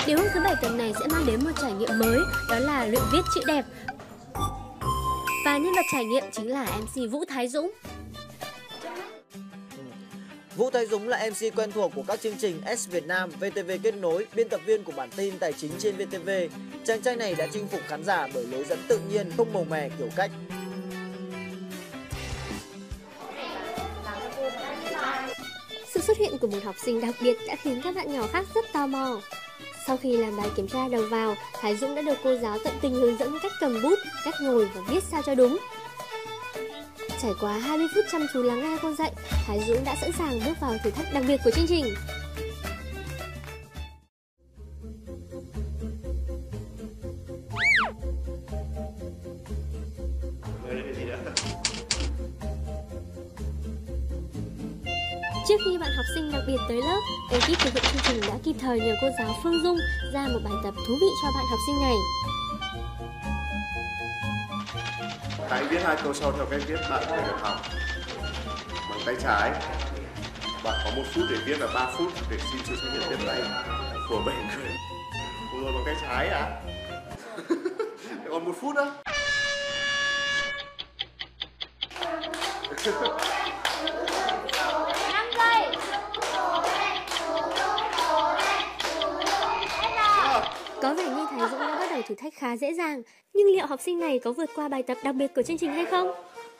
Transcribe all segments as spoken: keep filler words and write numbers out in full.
Điều hôm thứ bảy tuần này sẽ mang đến một trải nghiệm mới, đó là luyện viết chữ đẹp. Và nhân vật trải nghiệm chính là em xê Vũ Thái Dũng. Vũ Thái Dũng là em xê quen thuộc của các chương trình S Việt Nam, vê tê vê Kết Nối, biên tập viên của bản tin tài chính trên vê tê vê. Chàng trai này đã chinh phục khán giả bởi lối dẫn tự nhiên, không màu mè kiểu cách. Sự xuất hiện của một học sinh đặc biệt đã khiến các bạn nhỏ khác rất tò mò. Sau khi làm bài kiểm tra đầu vào, Thái Dũng đã được cô giáo tận tình hướng dẫn cách cầm bút, cách ngồi và viết sao cho đúng. Trải qua hai mươi phút chăm chú lắng nghe cô dạy, Thái Dũng đã sẵn sàng bước vào thử thách đặc biệt của chương trình. Trước khi bạn học sinh đặc biệt tới lớp, ekip thực hiện chương trình đã kịp thời nhờ cô giáo Phương Dung ra một bài tập thú vị cho bạn học sinh này. Hãy viết hai câu sau theo cách viết bạn vừa được học. Bằng tay trái, bạn có một phút để viết và ba phút để xin sự xác nhận tiếp tay của bảy người. Ủa rồi bằng tay trái à? Còn một phút đó. Có vẻ như Thái Dũng đã bắt đầu thử thách khá dễ dàng, nhưng liệu học sinh này có vượt qua bài tập đặc biệt của chương trình hay không?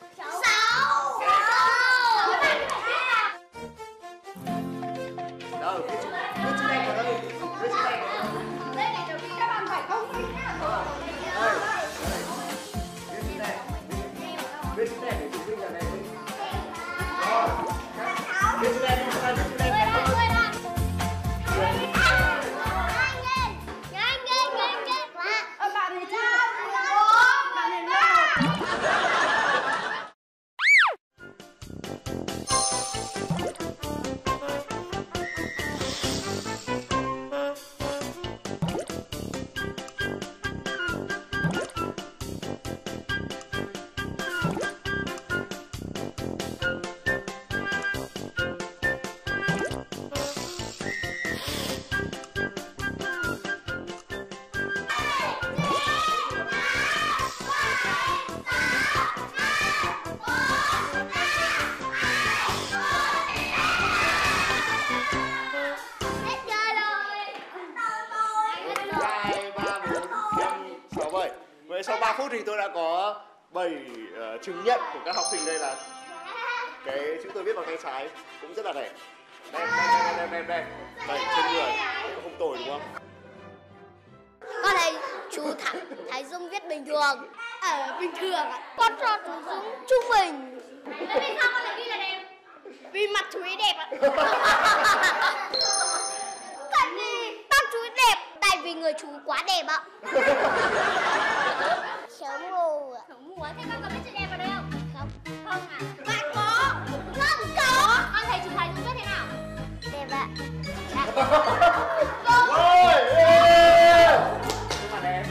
Sau ba phút thì tôi đã có bảy uh, chứng nhận của các học sinh. Đây là cái chữ tôi viết bằng tay trái cũng rất là đẹp. Đây, đây, đây, đây, đây, đây, trên người, không tồi đúng không? Con thấy chú Thái, Thái Dũng viết bình thường. Ờ, bình thường ạ. Con cho chú Dũng trung bình. Tại vì sao con lại ghi là đẹp? Vì mặt chú ấy đẹp ạ. Tại vì mặt chú ấy đẹp, tại vì người chú quá đẹp ạ. Sống mù ạ. Sống mù á? Thế con có biết chữ đẹp ở đây không? Không. Không à? Bạn có. Không có. Con thấy chú Thái Dũng viết thế nào? Đẹp ạ. Ôi, nhưng mà đẹp.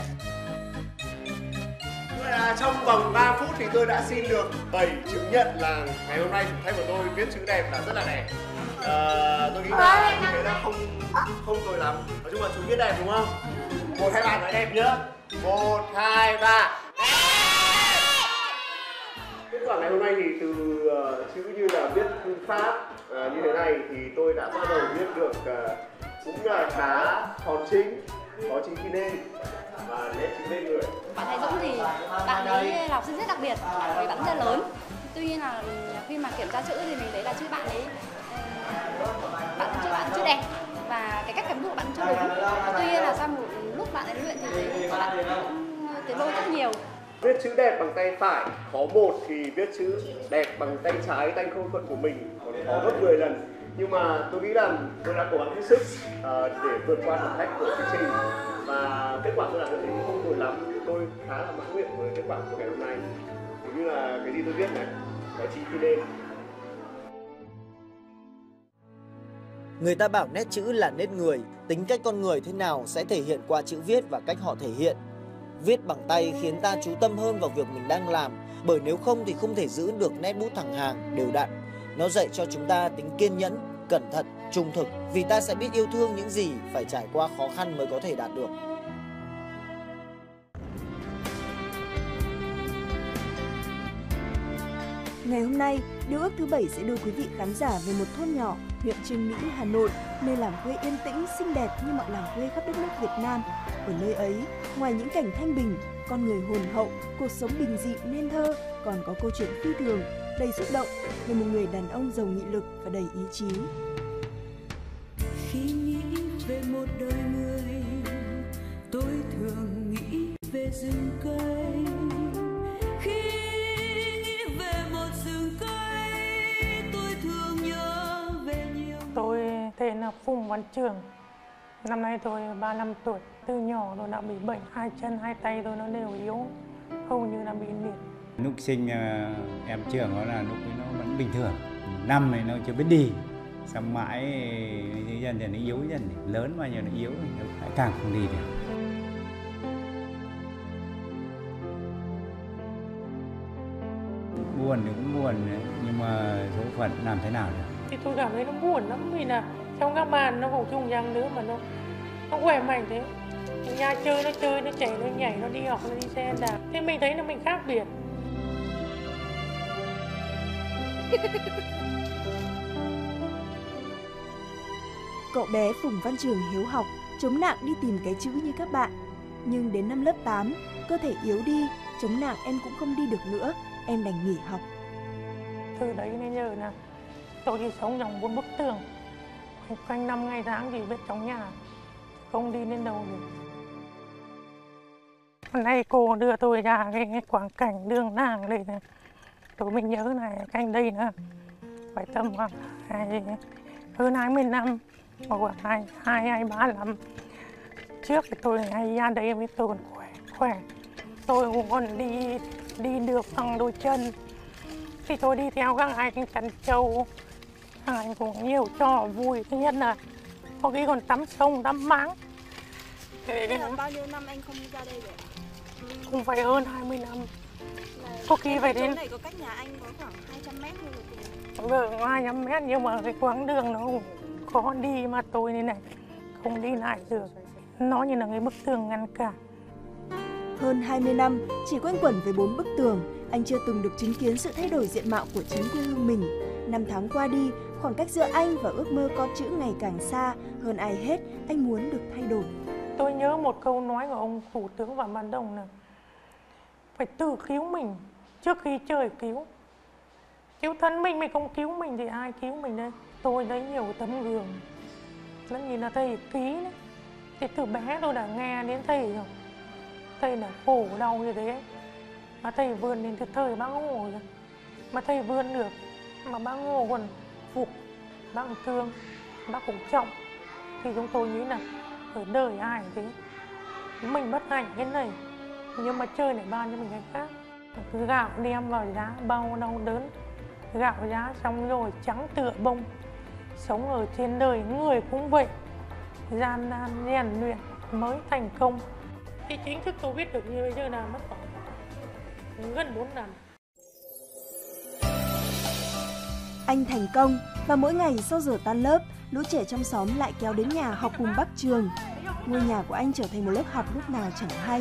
Vậy là trong vòng ba phút thì tôi đã xin được bảy chứng nhận là ngày hôm nay thử thách của tôi viết chữ đẹp là rất là đẹp. À, tôi nghĩ là như thế là không không tồi lắm. Nói chung là chú viết đẹp đúng không? Một hai ba nói đẹp nhá. Một hai ba. Kết quả ngày hôm nay thì từ uh, chữ như là viết thư pháp uh, như thế này thì tôi đã bắt đầu viết được uh, cũng là khá tròn chính, có chính khi nên và nét chữ lên người. Bạn Thái Dũng thì bạn ấy là học sinh rất đặc biệt, vì bạn rất lớn. Tuy nhiên là khi mà kiểm tra chữ thì mình thấy là chữ bạn ấy bạn chữ bạn chữ đẹp và cái cách cầm bút của bạn chưa đúng. Tuy nhiên là sau một lúc bạn ấy luyện thì thấy bạn cũng tiến bộ rất nhiều. Viết chữ đẹp bằng tay phải khó một thì viết chữ đẹp bằng tay trái, tay không thuận của mình còn khó gấp mười lần. Nhưng mà tôi nghĩ là tôi đã cố gắng hết sức uh, để vượt qua thử thách của chương trình và kết quả tôi đạt được thì không tồi lắm. Tôi khá là mãn nguyện với kết quả của ngày hôm nay. Cũng như là cái gì tôi viết này, có chí khi lên. Người ta bảo nét chữ là nét người, tính cách con người thế nào sẽ thể hiện qua chữ viết và cách họ thể hiện. Viết bằng tay khiến ta chú tâm hơn vào việc mình đang làm, bởi nếu không thì không thể giữ được nét bút thẳng hàng, đều đặn. Nó dạy cho chúng ta tính kiên nhẫn, cẩn thận trung thực, vì ta sẽ biết yêu thương những gì phải trải qua khó khăn mới có thể đạt được. Ngày hôm nay, điều ước thứ bảy sẽ đưa quý vị khán giả về một thôn nhỏ, huyện Chương Mỹ, Hà Nội, nơi làng quê yên tĩnh, xinh đẹp như mọi làng quê khắp đất nước Việt Nam. Ở nơi ấy, ngoài những cảnh thanh bình, con người hồn hậu, cuộc sống bình dị nên thơ, còn có câu chuyện phi thường, đầy xúc động về một người đàn ông giàu nghị lực và đầy ý chí. Khi nghĩ về một đời người, tôi thường nghĩ về rừng cây. Khi nghĩ về một rừng cây, tôi thường nhớ về nhiều. Tôi tên là Phùng Văn Trường. Năm nay tôi ba mươi lăm tuổi. Từ nhỏ tôi đã bị bệnh, hai chân hai tay tôi nó đều yếu, hầu như là bị liệt. Lúc sinh em Trường nó là lúc nó vẫn bình thường, năm này nó chưa biết đi, xong mãi dần dần nó yếu dần, lớn bao nhiêu nó yếu, nó lại càng không đi được. Buồn thì cũng buồn, nhưng mà số phận làm thế nào được. Thì tôi cảm thấy nó buồn lắm, vì là trong các bạn nó cũng chung dáng nữa mà nó nó khỏe mạnh thế. Nhà chơi nó chơi, nó chạy, nó nhảy, nó đi học, nó đi xe đạp. Thế mình thấy là mình khác biệt. Cậu bé Phùng Văn Trường hiếu học, chống nạng đi tìm cái chữ như các bạn. Nhưng đến năm lớp tám, cơ thể yếu đi, chống nạng em cũng không đi được nữa, em đành nghỉ học. Từ đấy đến giờ là tôi chỉ sống trong bốn bức tường, quanh năm ngày tháng chỉ biết trong nhà, không đi đến đâu được. Hôm nay cô đưa tôi ra cái, cái quảng cảnh đường nàng đây này. Tôi mình nhớ này, cạnh đây nữa, phải tầm khoảng hai, hơn hai mươi năm, hoặc khoảng hai, hai, hai, ba năm. Trước thì tôi hay ra đây với tôi còn khỏe, khỏe. Tôi cũng còn đi, đi được bằng đôi chân. Thì tôi đi theo các anh chăn trâu, các anh cũng nhiều trò vui. Thứ nhất là có khi còn tắm sông, tắm máng. Thế là bao nhiêu năm anh không ra đây rồi? Cũng phải hơn hai mươi năm. Có khi phải đến... Chỗ này có cách nhà anh có khoảng hai trăm mét thôi rồi. Vâng, hai trăm mét, nhưng mà cái quãng đường nó cũng khó đi mà tôi này này, không đi lại được. Nó như là cái bức tường ngăn cản. Hơn hai mươi năm, chỉ quanh quẩn với bốn bức tường, anh chưa từng được chứng kiến sự thay đổi diện mạo của chính quê hương mình. Năm tháng qua đi, khoảng cách giữa anh và ước mơ con chữ ngày càng xa. Hơn ai hết, anh muốn được thay đổi. Tôi nhớ một câu nói của ông Thủ tướng Phạm Văn Đồng là phải tự cứu mình trước khi trời cứu. Cứu thân mình, mình không cứu mình thì ai cứu mình đây? Tôi thấy nhiều tấm gương. Nó nhìn là thầy ký đấy. Thì từ bé tôi đã nghe đến thầy rồi. Thầy đã khổ đau như thế. Mà thầy vươn đến từ thời Bác Hồ rồi. Mà thầy vươn được. Mà Bác Hồ còn phục, Bác thương, Bác cũng trọng. Thì chúng tôi nghĩ là ở đời ai thế. Mình bất hạnh cái này, nhưng mà trời này ban cho mình cái khác. Cứ gạo đem vào giá bao đau đớn. Gạo giá xong rồi trắng tựa bông. Sống ở trên đời người cũng vậy. Gian nan rèn luyện mới thành công. Thì chính thức tôi biết được như bây giờ là mất khoảng gần bốn năm. Anh thành công và mỗi ngày sau giờ tan lớp, lũ trẻ trong xóm lại kéo đến nhà học cùng bác Trường. Ngôi nhà của anh trở thành một lớp học lúc nào chẳng hay.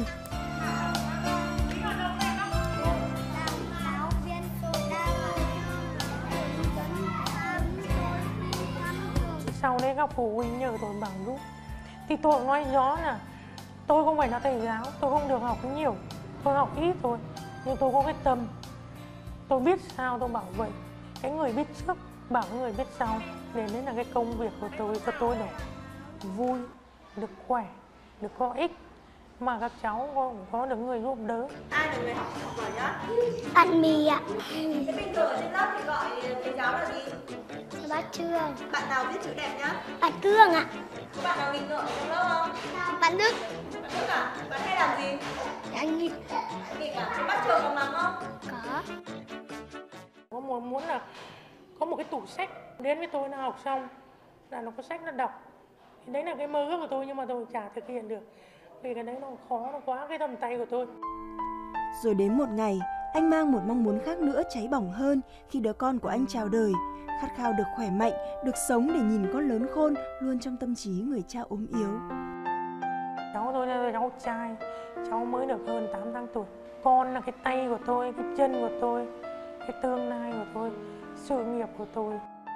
Sau đấy các phụ huynh nhờ tôi bằng giúp. Thì tôi nói rõ là tôi không phải là thầy giáo, tôi không được học nhiều, tôi học ít thôi. Nhưng tôi có cái tâm, tôi biết sao tôi bảo vậy. Cái người biết trước bảo người biết sau. Để đấy là cái công việc của tôi, cho tôi để vui, được khỏe, được có ích. Mà các cháu có, có được người giúp đỡ. Ai là người học giỏi nhất? Bạn Mì ạ. Thế bình thường ở trên lớp thì gọi thầy giáo là gì? Bác Trương. Bạn nào viết chữ đẹp nhất? Bạn Cương ạ. Có bạn nào nghịch ngợm trong lớp không? Bạn Đức. Bạn Đức à? Bạn hay làm gì? Anh nghịch. Nghịch à? Thế bác Trường có mắng không? Có. Có muốn, muốn là có một cái tủ sách đến với tôi là học xong là nó có sách nó đọc. Thì đấy là cái mơ ước của tôi, nhưng mà tôi chả thực hiện được. Vì cái đấy nó khó, nó quá cái tầm tay của tôi. Rồi đến một ngày, Anh mang một mong muốn khác nữa cháy bỏng hơn khi đứa con của anh chào đời. Khát khao được khỏe mạnh, được sống để nhìn con lớn khôn luôn trong tâm trí người cha ốm yếu. Cháu tôi là cháu trai, cháu mới được hơn tám tháng tuổi. Con là cái tay của tôi, cái chân của tôi, cái tương lai của tôi, sự nghiệp của tôi.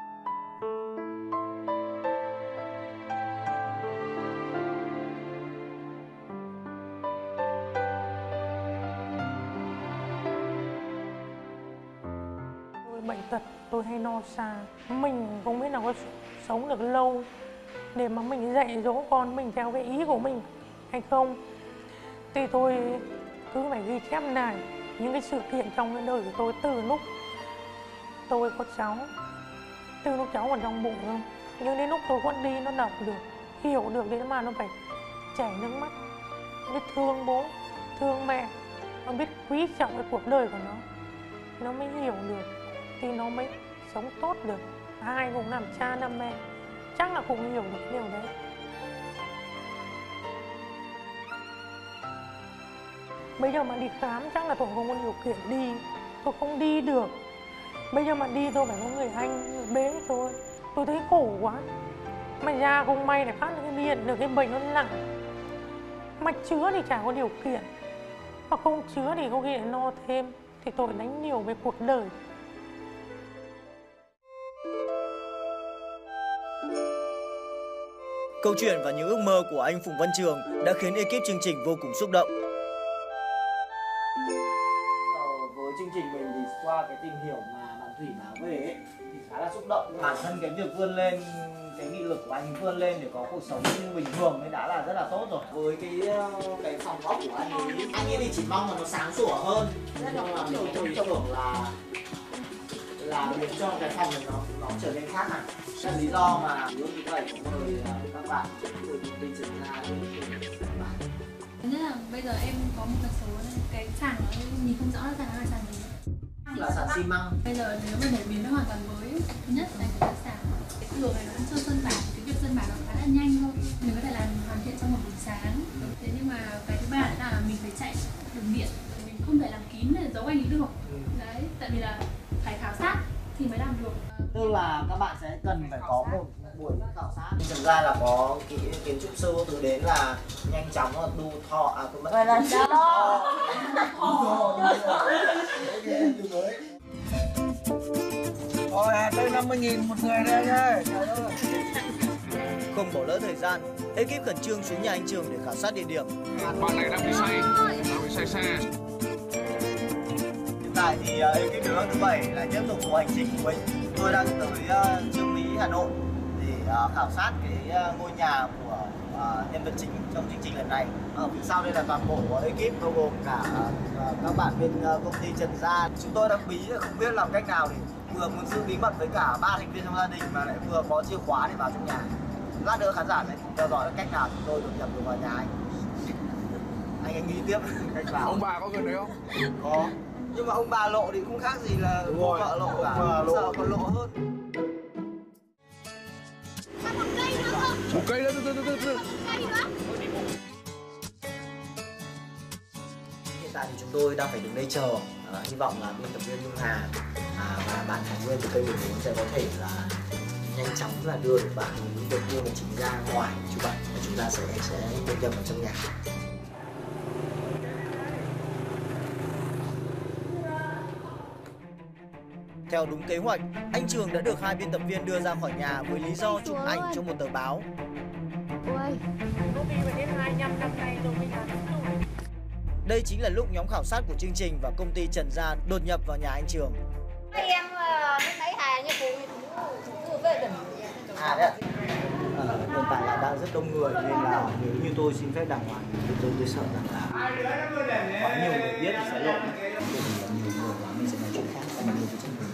Tôi bệnh tật, tôi hay lo xa. Mình không biết là có sống được lâu để mà mình dạy dỗ con mình theo cái ý của mình hay không. Thì tôi cứ phải ghi chép lại những cái sự kiện trong cái đời của tôi từ lúc tôi có cháu, từ lúc cháu còn trong bụng không. Nhưng đến lúc tôi con đi nó đọc được, hiểu được đến mà nó phải chảy nước mắt, biết thương bố, thương mẹ, nó biết quý trọng cái cuộc đời của nó, nó mới hiểu được, thì nó mới sống tốt được. Ai cũng làm cha làm mẹ, chắc là cũng hiểu được điều đấy. Bây giờ mà đi khám chắc là tôi không có điều kiện đi, tôi không đi được. Bây giờ mà đi tôi phải có người anh, người bế tôi. Tôi thấy khổ quá. Mà ra không may để phát được cái điện, được cái bệnh nó nặng. Mà chữa thì chả có điều kiện. Mà không chữa thì có khi lại no thêm. Thì tôi đánh nhiều về cuộc đời. Câu chuyện và những ước mơ của anh Phùng Văn Trường đã khiến ekip chương trình vô cùng xúc động. Với chương trình mình thì qua cái tìm hiểu mà bạn Thủy báo về ấy, thì khá là xúc động. Bản thân cái việc vươn lên, cái nghị lực của anh vươn lên để có cuộc sống như bình thường ấy đã là rất là tốt rồi. Với cái cái phòng ốc của anh ấy, anh ấy thì chỉ mong là nó sáng sủa hơn, nhưng mà mình cũng tưởng là là biến cho cái phòng này nó nó trở nên khác hẳn. Đó là lý do mà lúc như vậy cũng mời các bạn từ công ty Trần Gia đến các bạn. Thứ nhất là bây giờ em có một cái số cái sàn nó nhìn không rõ là sàn là sàn gì. Là sàn xi măng. Bây giờ nếu mà để biến nó hoàn toàn mới, thứ nhất là cái sàn cái tường này nó cũng sơn sơn bảng, cái việc sơn bảng nó khá là nhanh thôi, mình có thể làm hoàn thiện trong một buổi sáng. Thế nhưng mà cái thứ ba là mình phải chạy đường điện, mình không thể làm kín để giấu anh ấy được. Đấy, tại vì là phải khảo sát thì mới làm được. Tức là các bạn sẽ cần phải có một buổi khảo sát. Thực ra là có kỹ kiến trúc sư từ đến là nhanh chóng là đu thọ à tôi mất. Vậy là sao? Rồi tới năm mươi nghìn một người đây nhá. Không bỏ lỡ thời gian, ekip khẩn trương xuống nhà anh Trường để khảo sát địa điểm. Bạn này đang bị say, đang bị say xe. Hiện tại thì uh, ekip đường thứ bảy lại tiếp tục cuộc hành trình của mình. Tôi đang tới uh, Chương Mỹ, Hà Nội để uh, khảo sát cái uh, ngôi nhà của uh, nhân vật chính trong chương trình lần này. Ở phía sau đây là toàn bộ ekip bao gồm cả uh, các bạn bên uh, công ty Trần Gia. Chúng tôi đang bí không biết làm cách nào để vừa muốn giữ bí mật với cả ba thành viên trong gia đình mà lại vừa có chìa khóa để vào trong nhà. Lát nữa khán giả sẽ theo dõi cách nào chúng tôi đột nhập được vào nhà anh. Anh anh nghĩ tiếp cách vào. Ông bà có gần đấy không? Có. Nhưng mà ông bà lộ thì không khác gì là cô vợ lộ cả, sợ còn lộ hơn. Một cây nữa, từ từ từ từ. Hiện tại thì chúng tôi đang phải đứng đây chờ, à, hy vọng là biên tập viên Nhung Hà à, và bạn Thái Nguyên từ kênh mười bốn sẽ có thể là nhanh chóng là đưa được bạn được đưa mình chính ra ngoài chụp ảnh và chúng ta sẽ sẽ đột nhập vào trong nhà. Theo đúng kế hoạch, anh Trường đã được hai biên tập viên đưa ra khỏi nhà với lý do chụp ảnh cho một tờ báo. Đây chính là lúc nhóm khảo sát của chương trình và công ty Trần Gia đột nhập vào nhà anh Trường. Em lúc nãy Hà như cô thú về đỉnh. À đấy ạ. À, hiện tại là đang rất đông người nên là nếu như tôi xin phép đàng hoàng thì tôi, tôi sợ rằng là có nhiều người biết thì sẽ lộ. Nhiều người và mình sẽ nói chuyện khác và nhiều cái chân người.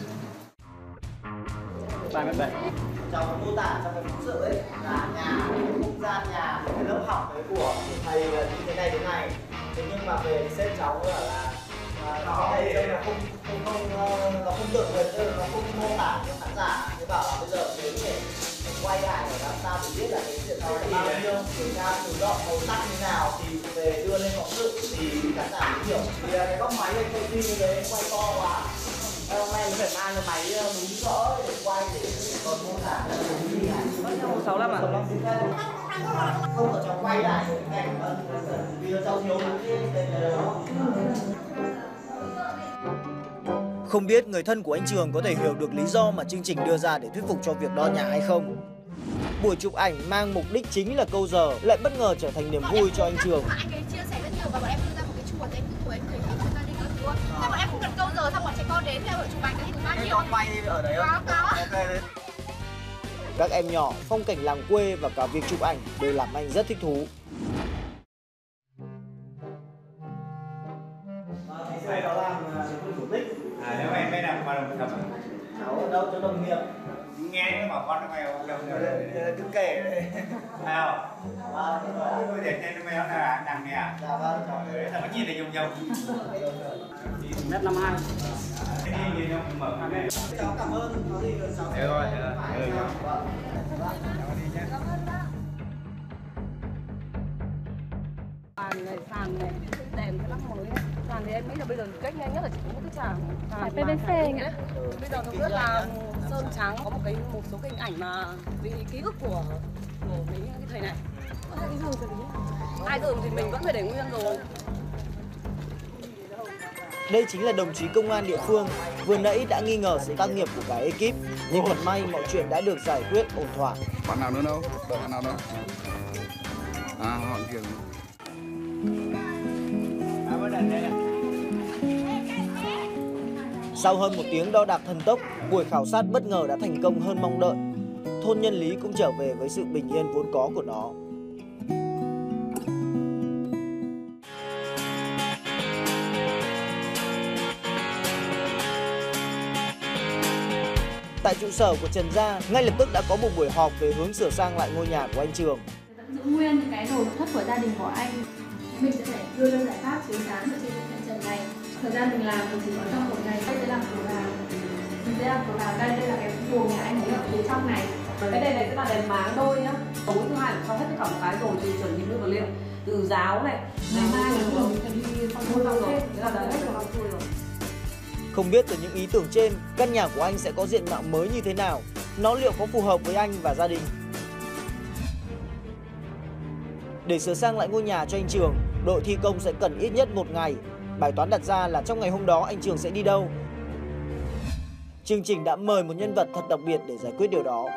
ba mét bảy. Trong mô tả trong cái phóng sự ấy là nhà, không gian nhà, cái lớp học ấy của thầy như thế này thế này. Thế nhưng mà về thì sếp cháu là là nó cái này là không không không nó không được người, nó không mô tả cho khán giả. Thế bảo là bây giờ nếu để quay lại để làm sao để biết là cái diện tích là bao nhiêu, kiểm tra chiều rộng, màu sắc như nào thì về đưa lên phóng sự thì khán giả mới hiểu. Thì cái góc máy này quay phim như thế quay to quá. Hôm nay nó phải mang cái máy đúng cỡ để quay để còn mô tả là đúng gì này. sáu lăm à? Không ở trong quay lại cái cảnh vì nó cháu thiếu cái đó. Không biết người thân của anh Trường có thể hiểu được lý do mà chương trình đưa ra để thuyết phục cho việc đo nhà hay không. Buổi chụp ảnh mang mục đích chính là câu giờ lại bất ngờ trở thành niềm vui cho anh Trường. Anh ấy chia sẻ rất nhiều và bọn em đưa ra một cái chùa để của em thấy cho gia đình các thứ. Thế bọn em không cần câu giờ, xong bọn trẻ con đến theo ở chụp ảnh thì bao nhiêu? Con quay ở đấy không? Có, có. Ok đấy. Các em nhỏ, phong cảnh làng quê và cả việc chụp ảnh đều làm anh rất thích thú. Thầy đó làm chủ tịch. À, nếu em mới làm hòa đồng thập à? Cháu ở đâu cho đồng nghiệp. Nghe nó bảo con nó mèo đồng nghiệp. Cứ kể đây. Phải không? Tôi để trên nó mèo là đằng này à? Dạ vâng. Đấy là cái gì này dùng nhông. Mét năm hai. Cái gì nó mở ra đây. Cháu cảm ơn. Có gì cháu. Được rồi, được rồi. Sàn này, sàn này, đèn cái lắp mới này. Sàn thì em nghĩ là bây giờ cách nhanh nhất là chỉ có một cái sàn sàn pê vê xê nhỉ? Bây giờ nó rất là sơn trắng, có một cái một số cái hình ảnh mà vì ký ức của của mấy cái thầy này. Ai dùng thì mình vẫn phải để nguyên rồi. Đây chính là đồng chí công an địa phương, vừa nãy đã nghi ngờ sự tác nghiệp của cả ekip, nhưng thật may mọi chuyện đã được giải quyết ổn thỏa. Bạn nào nữa đâu? Đợi bạn nào đâu? À, họ kia. Sau hơn một tiếng đo đạc thần tốc, buổi khảo sát bất ngờ đã thành công hơn mong đợi. Thôn Nhân Lý cũng trở về với sự bình yên vốn có của nó. Tại trụ sở của Trần Gia, ngay lập tức đã có một buổi họp về hướng sửa sang lại ngôi nhà của anh Trường. Vẫn giữ nguyên những cái đồ nội thất của gia đình của anh. Mình sẽ phải đưa ra giải pháp chiếu sáng ở trên trận trần này. Thời gian mình làm thì chỉ có trong một ngày. Đây sẽ làm cửa vào. Mình sẽ làm cửa vào đây, đây là cái buồng nhà anh ấy ở phía trong này. Cái đèn này sẽ là đèn máng đôi nhá. Tối thứ hai xong hết tất cả một cái rồi thì chuẩn bị đưa vào liệu. Từ giáo này, ngày mai mình phải đi phong thôi rồi. Thế là đã hết rồi, thôi rồi. Không biết từ những ý tưởng trên, căn nhà của anh sẽ có diện mạo mới như thế nào? Nó liệu có phù hợp với anh và gia đình? Để sửa sang lại ngôi nhà cho anh Trường, đội thi công sẽ cần ít nhất một ngày. Bài toán đặt ra là trong ngày hôm đó anh Trường sẽ đi đâu? Chương trình đã mời một nhân vật thật đặc biệt để giải quyết điều đó.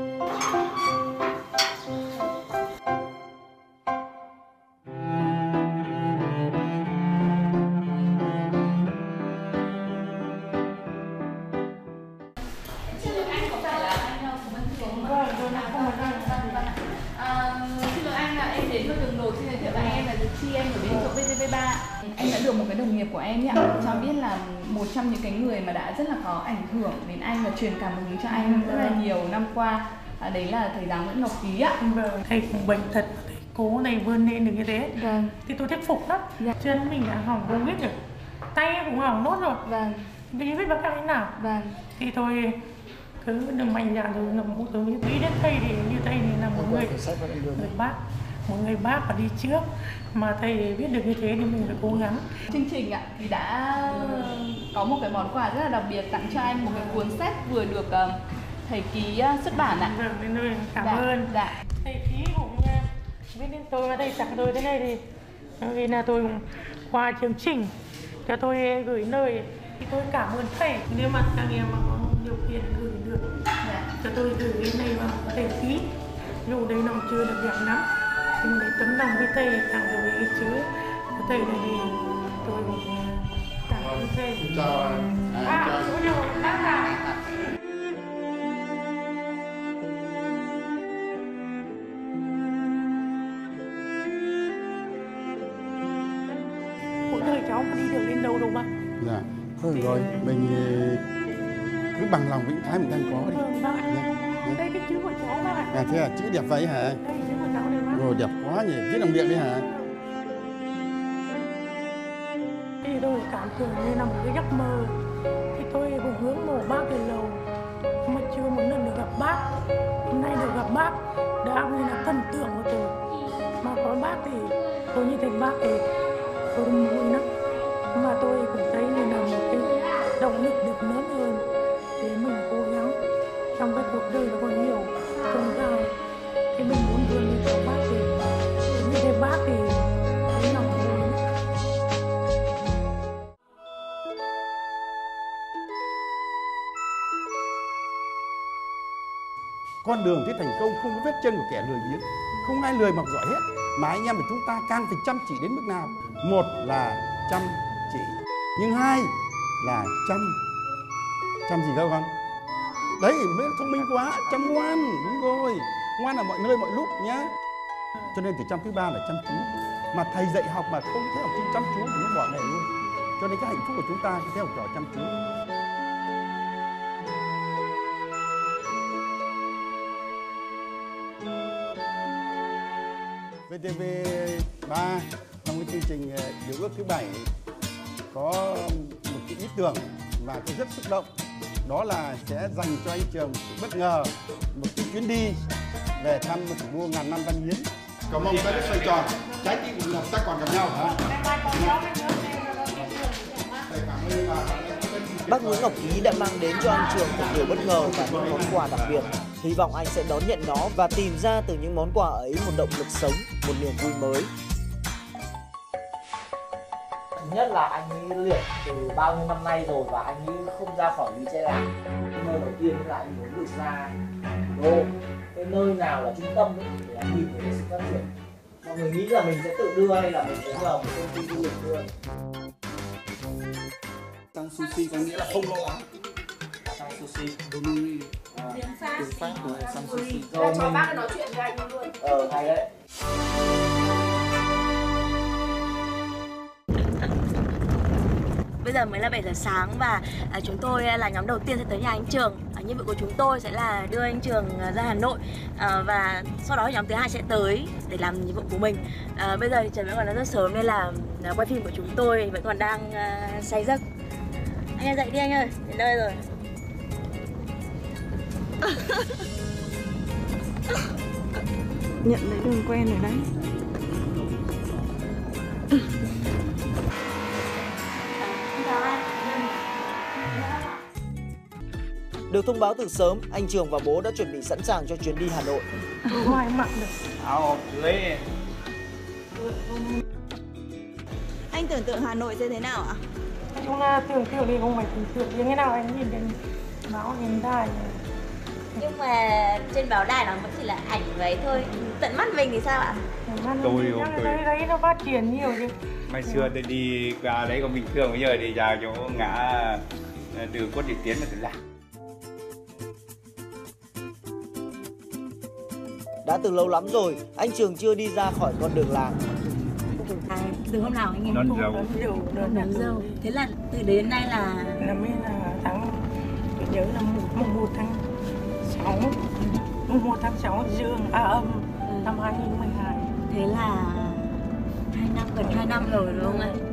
Em đã được một cái đồng nghiệp của em ạ, cho biết là một trong những cái người mà đã rất là có ảnh hưởng đến anh và truyền cảm hứng cho anh rất là nhiều năm qua. À, đấy là thầy giáo Nguyễn Ngọc Ký ạ. Vâng, thầy cũng bệnh thật, thầy cố này vươn lên được như thế. Vâng. Thì tôi thuyết phục lắm. Dạ. Chân mình đã hỏng không biết được, tay cũng hỏng nốt rồi. Vâng. Vì biết bác thế nào. Vâng. Thì tôi cứ đừng mạnh dạn rồi ngầm hút tôi nghĩ đến thầy thì như thầy thì là một người, người bác. Một người bác phải đi trước mà thầy biết được như thế thì mình phải cố gắng. Chương trình ạ thì đã có một cái món quà rất là đặc biệt tặng cho anh, một cái cuốn sách vừa được uh, thầy Ký uh, xuất bản ạ. Vâng, đến nơi cảm dạ, ơn. Dạ. Thầy Ký cũng uh, biết đến tôi và thầy tặng tôi thế này thì vì là tôi cũng qua chương trình cho tôi gửi nơi thì tôi cảm ơn thầy. Nếu mà các em mà có điều kiện gửi được dạ, cho tôi gửi đến đây vào thầy Ký. Dù đây nó chưa được đẹp lắm, nhưng để tấm lòng với thầy tặng rồi cái chữ của thầy này thì tôi cũng cảm ơn thầy. Chào À, có nhiều bác nào. Mỗi đời cháu có đi được đến đâu đâu bác. Dạ, thôi rồi, mình cứ bằng lòng với cái mình đang có đi. Vâng bác. Dạ. Đây cái chữ của cháu bác ạ. À thế à, chữ đẹp vậy hả? Đây chữ của cháu đây bác. Rồi đẹp quá nhỉ, viết bằng miệng đấy hả? Thì tôi cảm tưởng như là một cái giấc mơ. Thì tôi cũng hướng mộ bác từ lâu mà chưa một lần được gặp bác, hôm nay được gặp bác đã như là thần tượng của tôi. Mà có bác thì tôi như thấy bác thì tôi vui lắm. Mà tôi cũng thấy như là một cái động lực được lớn hơn để mình cố gắng trong cái cuộc đời nó còn nhiều trông gai. Thì mình muốn vươn lên theo bác thì như thế bác thì thấy lòng vui lắm. Con đường tới thành công không có vết chân của kẻ lười biếng, không ai lười mặc giỏi hết, mà anh em của chúng ta càng phải chăm chỉ đến mức nào. Một là chăm chỉ, nhưng hai là chăm chăm gì các con? Đấy, mới thông minh quá, chăm ngoan, đúng rồi, ngoan ở mọi nơi mọi lúc nhá. Cho nên từ chăm thứ ba là chăm chú. Mà thầy dạy học mà không thấy học sinh chăm chú thì nó bỏ nghề luôn. Cho nên cái hạnh phúc của chúng ta theo học trò chăm chú. vê tê vê ba trong cái chương trình Điều ước thứ bảy có một cái ý tưởng và tôi rất xúc động, đó là sẽ dành cho anh Trường sự bất ngờ một cái chuyến đi về thăm thủ đô ngàn năm văn hiến. Cầu mong ta sẽ xoay tròn, trái tim của chúng ta còn gặp nhau hả? Bác Nguyễn Ngọc Ý đã mang đến cho anh Trường một điều bất ngờ và những món quà đặc biệt. Hy vọng anh sẽ đón nhận nó và tìm ra từ những món quà ấy một động lực sống, một niềm vui mới. Thứ nhất là anh ấy luyện từ bao nhiêu năm nay rồi và anh ấy không ra khỏi Lý Tre Làng. Nơi đầu tiên là anh muốn được ra thủ đô, cái nơi nào là trung tâm ấy, để anh nhìn thấy sự phát triển. Mọi người nghĩ là mình sẽ tự đưa hay là mình sẽ nhờ một công ty du lịch đưa. Sang sushi có nghĩa là không lo lắng. Sang sushi. Đúng à, từ Pháp của sang sushi. Rồi cho bác nói chuyện với anh luôn. Ờ, hay đấy. Bây giờ mới là bảy giờ sáng và à, chúng tôi là nhóm đầu tiên sẽ tới nhà anh Trường. À, nhiệm vụ của chúng tôi sẽ là đưa anh Trường ra Hà Nội à, và sau đó nhóm thứ hai sẽ tới để làm nhiệm vụ của mình. À, bây giờ thì trời vẫn còn rất sớm nên là à, quay phim của chúng tôi vẫn còn đang à, say giấc. Anh ơi dậy đi anh ơi, đến nơi rồi. Nhận lấy đường quen rồi đấy. Được thông báo từ sớm, anh Trường và bố đã chuẩn bị sẵn sàng cho chuyến đi Hà Nội. Không ai mặc được. Áo cưới. Anh tưởng tượng Hà Nội sẽ thế nào ạ? Chúng ta tưởng tượng thì không phải tưởng tượng như thế nào, anh nhìn đến báo hiện đại. Nhưng mà trên báo đài nó vẫn chỉ là ảnh vậy thôi. Tận mắt mình thì sao ạ? Tôi không tôi đấy, đấy nó phát triển nhiều chứ. Ngày xưa tôi đi qua đấy còn bình thường, bây giờ thì vào chỗ ngã từ Quất Thị Tiến mà từ Lạc. Đã từ lâu lắm rồi, anh Trường chưa đi ra khỏi con đường làng. À, từ hôm nào anh em? Đón dâu. Đón dâu. Thế là từ đến nay là... Năm ấy là tháng... Tôi nhớ là mùng một tháng sáu. Mùng một tháng sáu dương à âm ừ. Năm hai nghìn không trăm mười hai. Thế là... hai năm, gần hai năm rồi đúng không anh?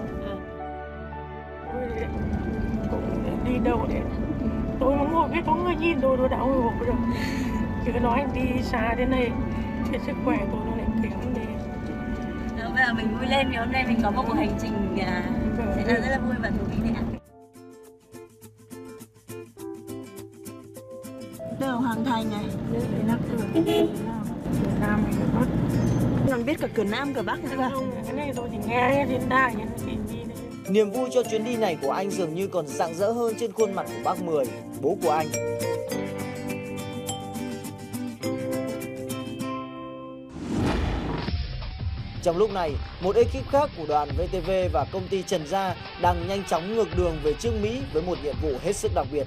Tôi cũng đi đâu đấy. Tôi muốn ngồi biết có người nhìn tôi, tôi đã hồi hộp rồi. Chứ nói đi xa thế này thì sức khỏe tôi nó lại kém đi. Đó, bây giờ mình vui lên vì hôm nay mình có một cuộc hành trình uh, sẽ là rất là vui và thú vị đấy ạ. Đây là Hoàng Thành này. Đấy là cửa cửa Nam này cửa Bắc. Còn biết cả cửa Nam cửa Bắc nữa cả. Cái này tôi chỉ nghe điện đài nhưng chỉ đi đấy. Niềm vui cho chuyến đi này của anh dường như còn rạng rỡ hơn trên khuôn mặt của bác Mười, bố của anh. Trong lúc này, một ekip khác của đoàn vê tê vê và công ty Trần Gia đang nhanh chóng ngược đường về Trương Mỹ với một nhiệm vụ hết sức đặc biệt.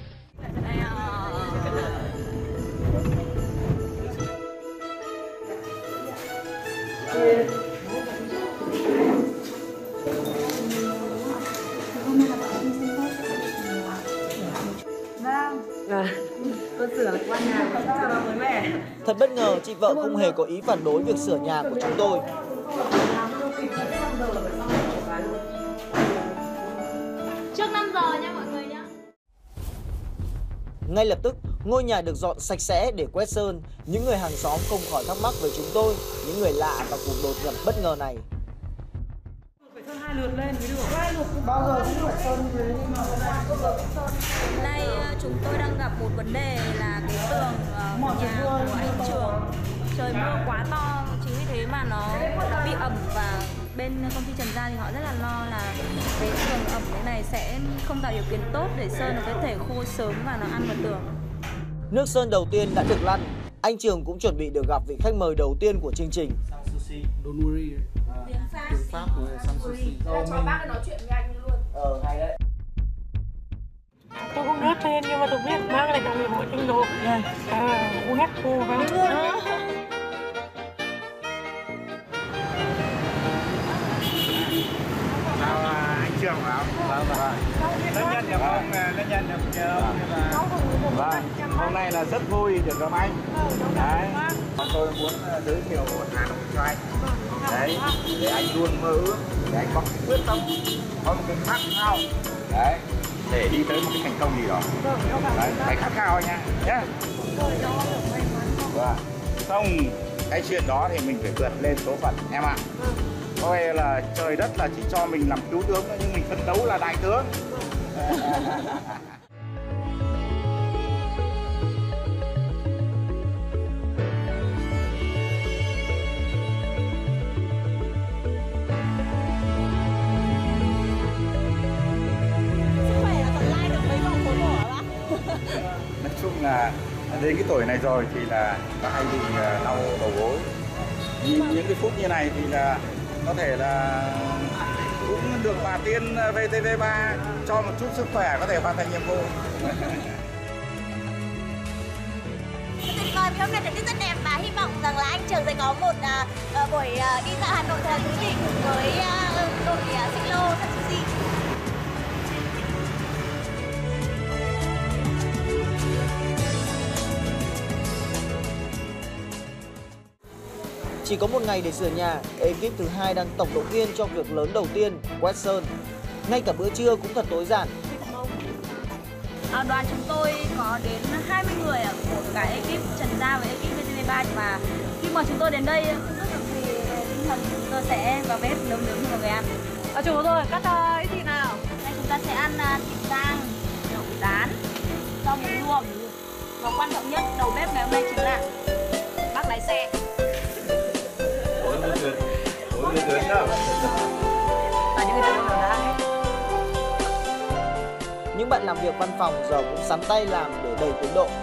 Vâng, con sửa qua nhà cho nó mới mẻ. Thật bất ngờ, chị vợ không hề có ý phản đối việc sửa nhà của chúng tôi. Trước năm giờ nha mọi người nhá. Ngay lập tức, Ngôi nhà được dọn sạch sẽ để quét sơn. Những người hàng xóm không khỏi thắc mắc với chúng tôi, những người lạ và cuộc đột nhập bất ngờ này. Phải sơn hai lượt lên mới được. Hai lượt bao giờ cũng phải sơn như thế nhưng mà hôm nay chúng tôi đang gặp một vấn đề là cái tường uh, nhà của anh Trường. Trời mưa quá to, chính vì thế mà nó đã bị ẩm và bên công ty Trần Gia thì họ rất là lo là cái tường ẩm thế này sẽ không tạo điều kiện tốt để sơn nó có thể khô sớm và nó ăn vào tường. Nước sơn đầu tiên đã được lăn. Anh Trường cũng chuẩn bị được gặp vị khách mời đầu tiên của chương trình. Don't worry. Tiếng Pháp. Tiếng Pháp của Sanssouci. Cho bác nói chuyện với anh luôn. Ờ, hay đấy. Tôi không nhớ tên nhưng mà tôi biết bác này là người hội tinh độ. À, UNESCO phải không? Anh Trường phải không? Vâng, vâng. Nhân nhân được không? Nhân nhân được chưa? Vâng, hôm nay là rất vui được gặp anh. Đấy, tôi muốn giới thiệu Hà Nội cho anh. Đấy, để anh luôn mơ ước, để anh có quyết tâm, có một cái khát khao. Đấy, để đi tới một cái thành công gì đó. Đấy, phải khát khao anh nha, nhé. Vâng, không, cái chuyện đó thì mình phải vượt lên số phận em ạ. Coi là trời đất là chỉ cho mình làm cứu tướng thôi, nhưng mình phấn đấu là đại tướng. Nói chung là đến cái tuổi này rồi thì là nó hay bị đau đầu gối. Nhìn những cái phút như này thì là có thể là cũng được bà Tiên vê tê vê ba cho một chút sức khỏe có thể hoàn thành nhiệm vụ. Tuyệt vời, hôm nay thời tiết rất đẹp và hy vọng rằng là anh Trường sẽ có một uh, buổi uh, đi dạo Hà Nội thật là thú vị cùng với uh, đội uh, xích lô Sanssouci. Chỉ có một ngày để sửa nhà, ekip thứ hai đang tổng động viên cho việc lớn đầu tiên, quét sơn. Ngay cả bữa trưa cũng thật tối giản. À, đoàn chúng tôi có đến hai mươi người ở một cái ekip Trần Gia và ekip vê tê vê ba, mà khi mà chúng tôi đến đây không biết được gì về tinh thần, chúng tôi sẽ vào bếp nấu nướng cho mọi người ăn. À, chủ rồi, cắt cái gì nào? Đây chúng ta sẽ ăn uh, thịt rang, đậu rán, rau muống luộc, và quan trọng nhất đầu bếp ngày hôm nay chính là bác lái xe. Ôi, người lớn đâu? Và những người lớn đó hết. Những bạn làm việc văn phòng giờ cũng sắn tay làm để đẩy tiến độ.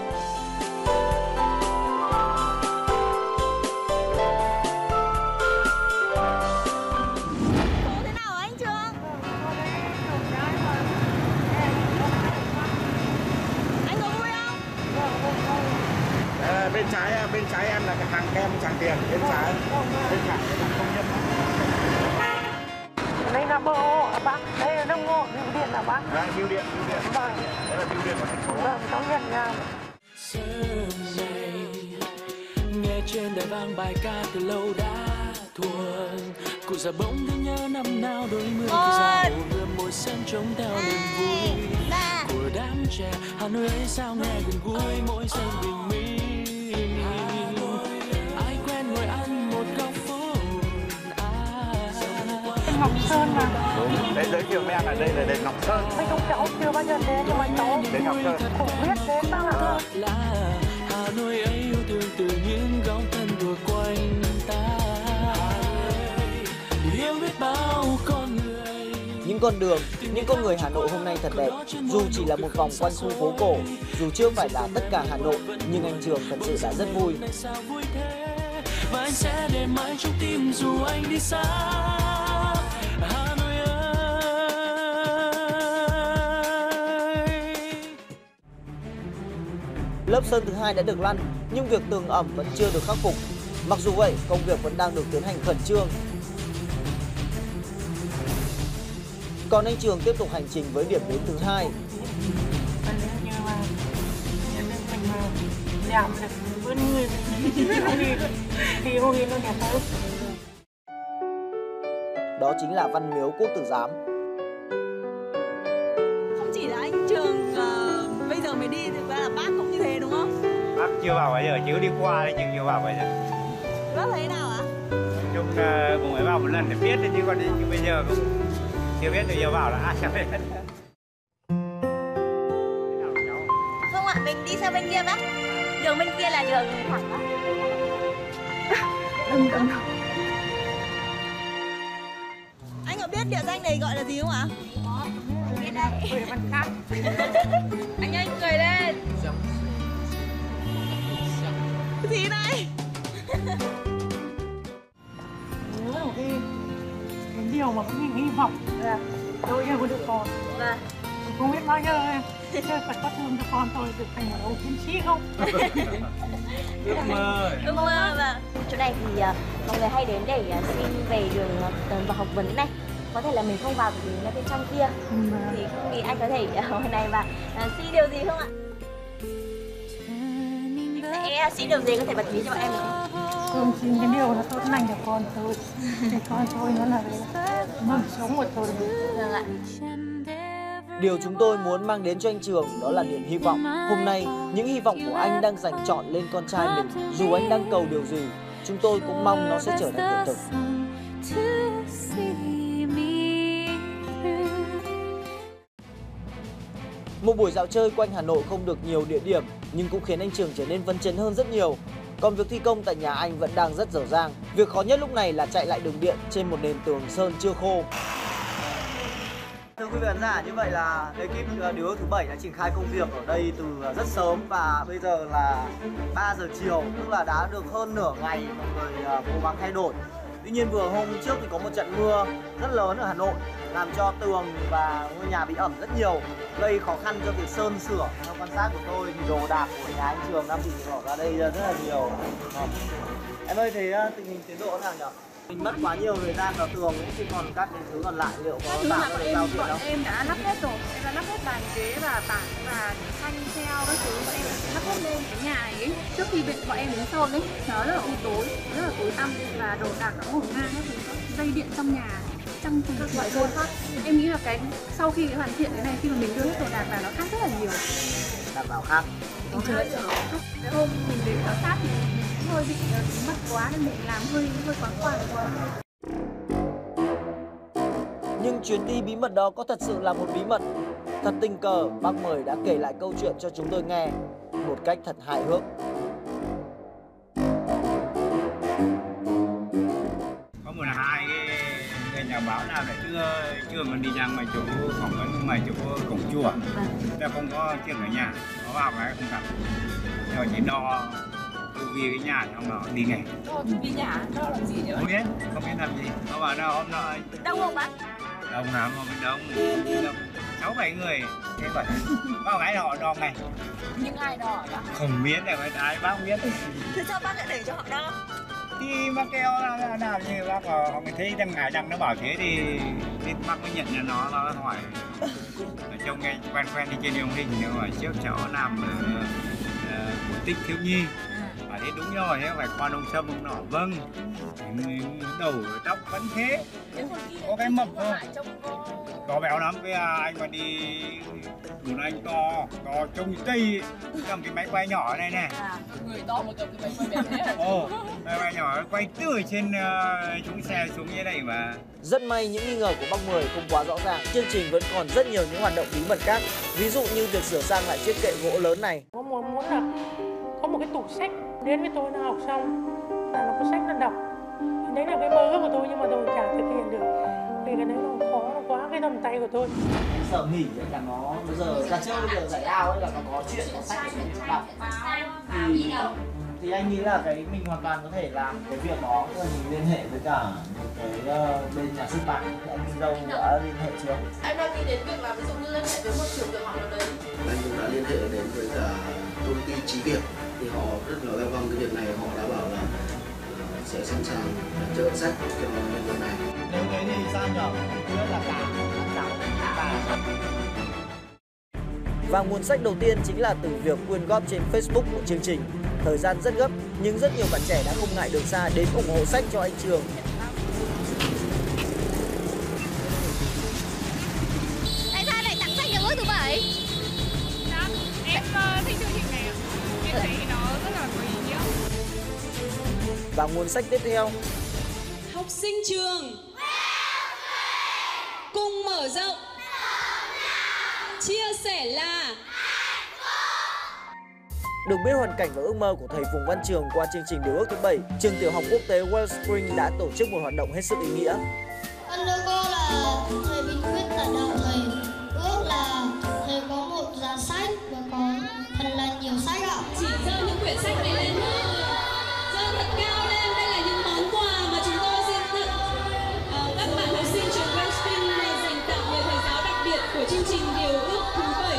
Thế nào anh Trường? Anh có vui không? À, bên trái bên trái em là cái hàng kem Tràng Tiền, bên trái bên phải là công nhân. Đây là bờ ô, bác. Đây là đông ngô, bưu điện là bác. Vâng, bưu điện, bưu điện. Vâng. Đây là bưu điện của thành phố. Vâng, cháu nhận nha. Sớm này nghe trên đài vang bài ca từ lâu đã thuần, cụ già bỗng thấy nhớ năm nào đôi mươi già hồ gươm môi sân trống theo niềm vui của đám trẻ Hà Nội ấy sao nghe gần gũi mỗi sân bình minh. Ai quen ngồi ăn một góc phố Ngọc Sơn mà. Đúng, đấy giới thiệu với em là đây là đền Ngọc Sơn. Mấy chúng cháu chưa bao giờ đến nhưng mà cháu Đền Ngọc Sơn cũng biết đến bác ạ. Hà Nội ấy yêu thương từ những góc thân thuộc quanh ta. Yêu biết bao con người. Những con đường, những con người Hà Nội hôm nay thật đẹp. Dù chỉ là một vòng quanh khu phố cổ, dù chưa phải là tất cả Hà Nội, nhưng anh Trường thật sự đã rất vui. Và anh sẽ để mãi trong tim dù anh đi xa. Hà Nội ơi. Lớp sơn thứ hai đã được lăn, nhưng việc tường ẩm vẫn chưa được khắc phục. Mặc dù vậy, công việc vẫn đang được tiến hành khẩn trương. Còn anh Trường tiếp tục hành trình với điểm đến thứ hai. Như mà mình mà giảm được vươn người thì hồi nó đẹp hơn. Đó chính là Văn Miếu Quốc Tử Giám. Không chỉ là anh Trường uh, bây giờ mới đi, thực ra là bác cũng như thế đúng không? chưa vào bây giờ, chứ đi qua thì chưa vào bây giờ. Bác thấy nào ạ? Chung cũng mới vào một lần để biết thôi, chứ còn chứ bây giờ cũng chưa biết được giờ vào là ai sẽ biết. Không ạ, mình đi sang bên kia bác. Đường bên kia là đường thẳng á. Đừng đừng. Anh có biết địa danh này gọi là gì không ạ? Có. Biết đây. Cười bằng khác. Anh ơi cười lên. Cái gì này? Nhớ đầu tiên cái điều mà mình hy vọng là tôi yêu được con. Vâng. Không biết bao giờ em phải có thương cho con tôi được thành một ông chiến sĩ không? Ước mơ. Ước mơ vâng. Chỗ này thì uh, mọi người hay đến để uh, xin về đường uh, vào học vấn này. Có thể là mình không vào vì nó bên trong kia. Ừ. Thì không nghĩ anh có thể uh, hôm nay và uh, xin điều gì không ạ? Anh sẽ xin điều gì có thể bật mí cho bọn em được không? Tôi xin cái điều là tốt lành cho con tôi. Thì con tôi nó là cái mầm sống của tôi. Vâng ạ. Điều chúng tôi muốn mang đến cho anh Trường đó là niềm hy vọng. Hôm nay, những hy vọng của anh đang dành trọn lên con trai mình. Dù anh đang cầu điều gì, chúng tôi cũng mong nó sẽ trở thành hiện thực. Một buổi dạo chơi quanh Hà Nội không được nhiều địa điểm, nhưng cũng khiến anh Trường trở nên phấn chấn hơn rất nhiều. Còn việc thi công tại nhà anh vẫn đang rất dở dang. Việc khó nhất lúc này là chạy lại đường điện trên một nền tường sơn chưa khô. Thưa quý vị khán giả, như vậy là ekip Điều ước thứ bảy đã triển khai công việc ở đây từ rất sớm và bây giờ là ba giờ chiều, tức là đã được hơn nửa ngày mọi người cố gắng thay đổi. Tuy nhiên vừa hôm trước thì có một trận mưa rất lớn ở Hà Nội làm cho tường và ngôi nhà bị ẩm rất nhiều, gây khó khăn cho việc sơn sửa. Theo quan sát của tôi thì đồ đạc của nhà anh Trường đang bị bỏ ra đây rất là nhiều. Em ơi, thấy tình hình tiến độ thế nào nhỉ? Mình mất quá nhiều thời gian vào tường ấy, chứ còn các cái thứ còn lại liệu có tạo ra được giao diện không? Em đã lắp hết rồi, em đã lắp hết bàn ghế và bảng và thanh treo các thứ, bọn em đã lắp hết lên. Cái nhà này ấy, trước khi bọn em đến sơn ấy, nó rất là u tối, rất là tối tăm và đồ đạc nó ngổn ngang các thứ, dây điện trong nhà, trong từng loại đồ khác. Em nghĩ là cái sau khi cái hoàn thiện cái này, khi mà mình đưa hết đồ đạc vào nó khác rất là nhiều. Đảm bảo khác. Mình chờ đợi cái hôm mình đến khảo sát thì hơi bị mất quá nên mình làm hơi hơi quá khoản quá. Nhưng chuyến đi bí mật đó có thật sự là một bí mật. Thật tình cờ, bác Mời đã kể lại câu chuyện cho chúng tôi nghe một cách thật hài hước. Có một là hai cái nhà báo nào để chưa chưa còn đi ra ngoài chỗ phỏng vấn ngoài chỗ cổng chùa, ta không có chuyện ở nhà, có vào cái không gặp, rồi chỉ đo tu vi cái nhà xong nó đi ngay. Đo tu vi nhà, đo làm gì nữa? Không biết, không biết làm gì. Nó bảo đâu hôm nọ đông không bác? Đông lắm, không biết đông, sáu bảy người, thế vậy. Có cái họ đo ngay. Nhưng ai đo hả bác? Không biết, để người ta bác không biết. Thế sao bác lại để cho họ đo? Thì bác kêu là nào như bác họ người thấy đăng ngài đăng nó bảo thế thì, thì bác mới nhận ra nó, nó hỏi. Ở trong nghe quen quen đi trên đường hình, nó hỏi trước cháu làm cổ tích thiếu nhi. Bảo thế đúng rồi, thế phải qua nông sâm ông nọ. Vâng, đầu tóc vẫn thế, có cái mập thôi, có béo lắm. Cái anh mà đi đùn anh to, to trông như cây, cầm cái máy quay nhỏ này này. Người to mà cầm cái máy quay bé thế. Ồ, máy quay nhỏ quay từ ở trên uh, chúng xe xuống như này mà. Rất may những nghi ngờ của bác Mười không quá rõ ràng. Chương trình vẫn còn rất nhiều những hoạt động bí mật khác. Ví dụ như việc sửa sang lại chiếc kệ gỗ lớn này. Có muốn muốn là có một cái tủ sách đến với tôi nó học xong là nó có sách nó đọc. Đấy là cái mơ ước của tôi nhưng mà tôi chả thực hiện được. Vì cái đấy nó khó, nó quá cái tầm tay của tôi. Sợ nghỉ là nó bây giờ ra chơi bây giờ giải lao ấy là nó có chuyện có sách để mình đọc. Thì thì anh nghĩ là cái mình hoàn toàn có thể làm cái việc đó, tức là mình liên hệ với cả cái uh, bên nhà xuất bản. Anh Minh Dâu đã liên hệ chưa? Anh đang nghĩ đến việc là ví dụ như liên hệ với một trường tiểu học nào đấy. Anh cũng đã liên hệ đến với cả công ty Chí Việt thì họ rất là lao vòng cái việc này, họ đã bảo là uh, sẽ sẵn sàng trợ sách cho nhân vật này. Nếu thế thì sao nhở? Nữa là cả cháu cả. Và nguồn sách đầu tiên chính là từ việc quyên góp trên Facebook của chương trình. Thời gian rất gấp, nhưng rất nhiều bạn trẻ đã không ngại đường xa đến ủng hộ sách cho anh Trường. Tại sao lại tặng sách Điều ước thứ bảy? Em uh, thích chương trình này ạ. Em thấy nó rất Và nguồn sách tiếp theo. Học sinh trường cùng mở rộng, chia sẻ là Được biết hoàn cảnh và ước mơ của thầy Phùng Văn Trường qua chương trình Điều ước thứ bảy, trường tiểu học quốc tế Wellspring đã tổ chức một hoạt động hết sức ý nghĩa. Con thưa cô là thầy Bình Quyết tại đạo thầy ước là thầy có một giá sách và có thật là nhiều sách ạ. Chỉ dơ những quyển sách này lên thôi, dơ thật cao lên. Đây là những món quà mà chúng tôi xin tặng uh, các bạn học sinh trường Wellspring dành tặng người thầy giáo đặc biệt của chương trình Điều ước thứ bảy.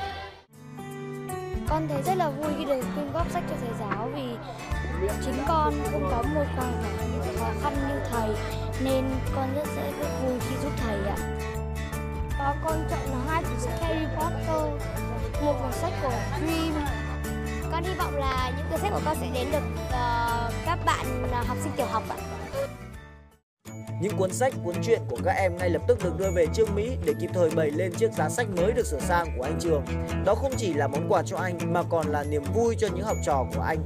Con thấy rất là vui khi được quyên góp sách cho thầy giáo vì chính con cũng có một hoàn cảnh khó khăn như thầy nên con rất sẽ rất vui khi giúp thầy ạ. Và con chọn là hai cuốn sách Harry Potter, một cuốn sách của Dream. Con hy vọng là những cuốn sách của con sẽ đến được uh, các bạn uh, học sinh tiểu học ạ. Những cuốn sách, cuốn truyện của các em ngay lập tức được đưa về Trương Mỹ để kịp thời bày lên chiếc giá sách mới được sửa sang của anh Trường. Đó không chỉ là món quà cho anh mà còn là niềm vui cho những học trò của anh.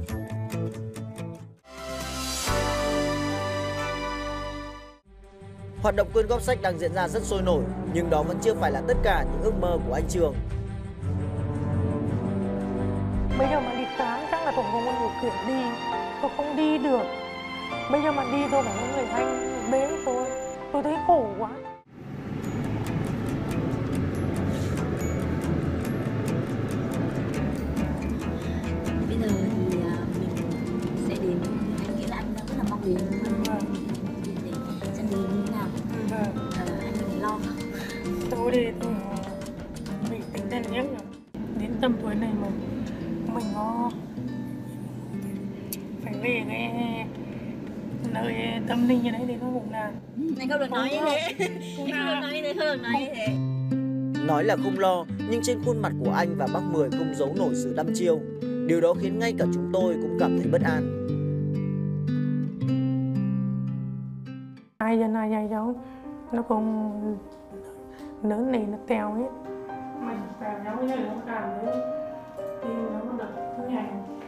Hoạt động quyên góp sách đang diễn ra rất sôi nổi, nhưng đó vẫn chưa phải là tất cả những ước mơ của anh Trường. Bây giờ mà đi khám chắc là tôi không có điều kiện đi, tôi không đi được. Bây giờ mà đi tôi phải có người anh bế tôi, tôi thấy khổ quá. Bây giờ thì mình sẽ đến, anh nghĩ là anh đang rất là mong đến để xem đến như thế nào. Anh có thấy lo không? Tôi đi thì mình tính đến nhất rồi. Đến tầm tuổi này mà mình có phải về cái nơi tâm linh như đấy thì nó cũng là anh không được nói như thế, anh không được nói như thế, không được nói như thế. Nói là không lo, nhưng trên khuôn mặt của anh và bác Mười không giấu nổi sự đăm chiêu. Điều đó khiến ngay cả chúng tôi cũng cảm thấy bất an. Ai dân ai dạy cháu, nó cũng lớn này nó tèo hết. Mình tèo cháu như nó cảm thấy thì nó được ngày.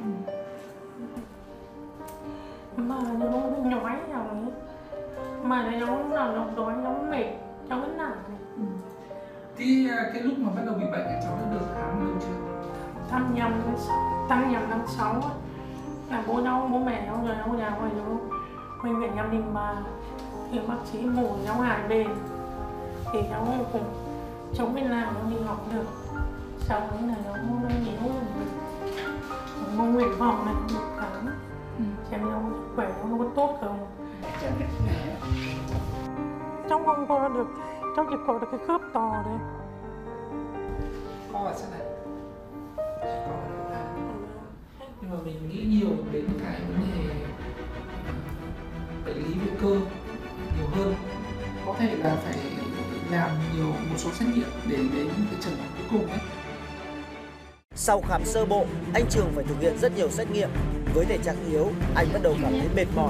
Mà nó nó nhói nhau ấy. Mà nó giống là nó đói, nó mệt, cháu vẫn nản này. Ừ. Cái, cái lúc mà bắt đầu bị bệnh cháu đã được khám lâu chưa? Tháng nhầm, tháng nhầm tháng sáu là bố cháu, bố mẹ cháu rồi cháu nhà ngoài cháu bệnh viện Nam Đình Bà thì bác sĩ mổ cháu hai bên thì cháu cũng chống bên nào nó đi học được. Sau đấy là cháu nó nhiều nó nguyện vọng này được khám xem cháu sức khỏe nó có tốt không. Cháu không có được, cháu chỉ có được cái khớp to đấy. Kho ở trên này. Kho ở đây là... Nhưng mà mình nghĩ nhiều đến cái vấn đề bệnh lý về cơ nhiều hơn. Có thể là phải làm nhiều một số xét nghiệm để đến cái chẩn đoán cuối cùng ấy. Sau khám sơ bộ, anh Trường phải thực hiện rất nhiều xét nghiệm. Với thể trạng yếu, anh bắt đầu cảm thấy mệt mỏi.